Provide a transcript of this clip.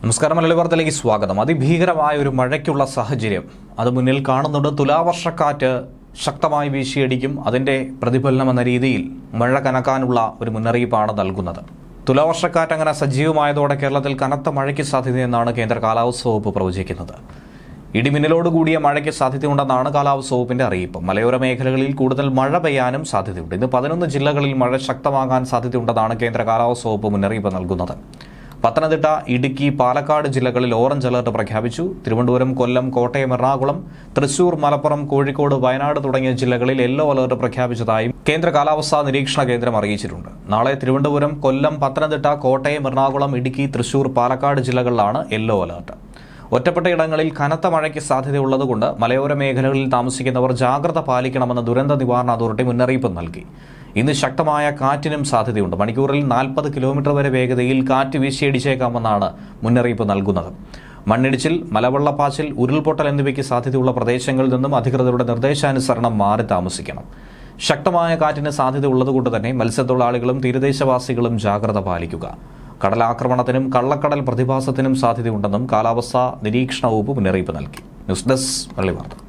നമസ്കാരം. മലയാളി വാർത്തയിലേക്ക് സ്വാഗതം. അതിഭീകരമായ ഒരു മഴയ്ക്കുള്ള സാഹചര്യം അത് മുന്നിൽ കാണുന്നുണ്ട്. തുലാവർഷക്കാറ്റ് ശക്തമായി വീശിയടിക്കും. അതിന്റെ പ്രതിഫലനം എന്ന രീതിയിൽ മഴ കനക്കാനുള്ള ഒരു മുന്നറിയിപ്പാണ് നൽകുന്നത്. തുലാവർഷക്കാറ്റ് അങ്ങനെ സജീവമായതോടെ കേരളത്തിൽ കനത്ത മഴയ്ക്ക് സാധ്യതയെന്നാണ് കേന്ദ്ര കാലാവസ്ഥാ വകുപ്പ് പ്രവചിക്കുന്നത്. ഇടിമിന്നലോടുകൂടിയ മഴയ്ക്ക് സാധ്യതയുണ്ടെന്നാണ് കാലാവസ്ഥാ വകുപ്പിന്റെ അറിയിപ്പ്. മലയോര മേഖലകളിൽ കൂടുതൽ മഴ പെയ്യാനും സാധ്യതയുണ്ട്. ഇന്ന് 11 ജില്ലകളിൽ മഴ ശക്തമാകാൻ സാധ്യതയുണ്ടെന്നാണ് കേന്ദ്ര കാലാവസ്ഥാ വകുപ്പ് മുന്നറിയിപ്പ് നൽകുന്നത്. പത്തനംതിട്ട, ഇടുക്കി, പാലക്കാട് ജില്ലകളിൽ ഓറഞ്ച് അലർട്ട് പ്രഖ്യാപിച്ചു. തിരുവനന്തപുരം, കൊല്ലം, കോട്ടയം, എറണാകുളം, തൃശൂർ, മലപ്പുറം, കോഴിക്കോട്, വയനാട് തുടങ്ങിയ ജില്ലകളിൽ യെല്ലോ അലർട്ട് പ്രഖ്യാപിച്ചതായും കേന്ദ്ര കാലാവസ്ഥാ നിരീക്ഷണ കേന്ദ്രം അറിയിച്ചിട്ടുണ്ട്. നാളെ തിരുവനന്തപുരം, കൊല്ലം, പത്തനംതിട്ട, കോട്ടയം, എറണാകുളം, ഇടുക്കി, തൃശൂർ, പാലക്കാട് ജില്ലകളിലാണ് യെല്ലോ അലർട്ട്. ഒറ്റപ്പെട്ട ഇടങ്ങളിൽ കനത്ത മഴയ്ക്ക് സാധ്യതയുള്ളതുകൊണ്ട് മലയോര മേഖലകളിൽ താമസിക്കുന്നവർ ജാഗ്രത പാലിക്കണമെന്ന് ദുരന്ത നിവാരണ അതോറിറ്റി മുന്നറിയിപ്പ് നൽകി. ഇന്ന് ശക്തമായ കാറ്റിനും സാധ്യതയുണ്ട്. മണിക്കൂറിൽ 40 കിലോമീറ്റർ വരെ വേഗതയിൽ കാറ്റ് വീശിയടിച്ചേക്കാമെന്നാണ് മുന്നറിയിപ്പ് നൽകുന്നത്. മണ്ണിടിച്ചിൽ, മലവെള്ളപ്പാച്ചിൽ, ഉരുൾപൊട്ടൽ എന്നിവയ്ക്ക് സാധ്യതയുള്ള പ്രദേശങ്ങളിൽ നിന്നും അധികൃതരുടെ നിർദ്ദേശാനുസരണം മാറി താമസിക്കണം. ശക്തമായ കാറ്റിന് സാധ്യത ഉള്ളതുകൊണ്ട് തന്നെ മത്സ്യത്തൊഴിലാളികളും തീരദേശവാസികളും ജാഗ്രത പാലിക്കുക. കടലാക്രമണത്തിനും കള്ളക്കടൽ പ്രതിഭാസത്തിനും സാധ്യതയുണ്ടെന്നും കാലാവസ്ഥാ നിരീക്ഷണ വകുപ്പ് മുന്നറിയിപ്പ് നൽകി. ന്യൂസ് ഡെസ്ക് മലയാളി വാർത്ത.